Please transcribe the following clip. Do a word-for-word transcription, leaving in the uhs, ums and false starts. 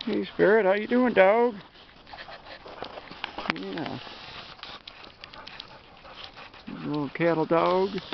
Hey Spirit, how you doing, dog? Yeah. Little cattle dog.